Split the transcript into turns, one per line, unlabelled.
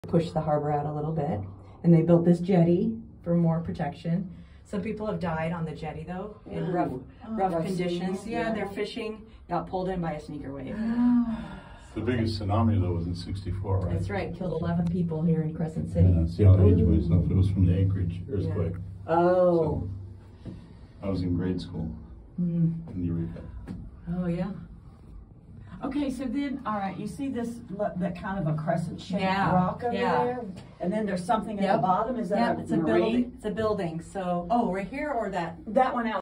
Push the harbor out a little bit, and they built this jetty for more protection. Some people have died on the jetty though, in rough conditions. Yeah, they're fishing, got pulled in by a sneaker wave.
The biggest tsunami though was in '64, right?
That's right, killed 11 people here in Crescent City.
Yeah, see how age was. It was from the Anchorage earthquake.
Yeah. Oh.
So, I was in grade school in Eureka.
Oh yeah.
Okay, so then, all right, you see this, that kind of a crescent-shaped rock over there? And then there's something at the bottom, is that
it's a building. It's a building, so, oh, right here or that?
That one out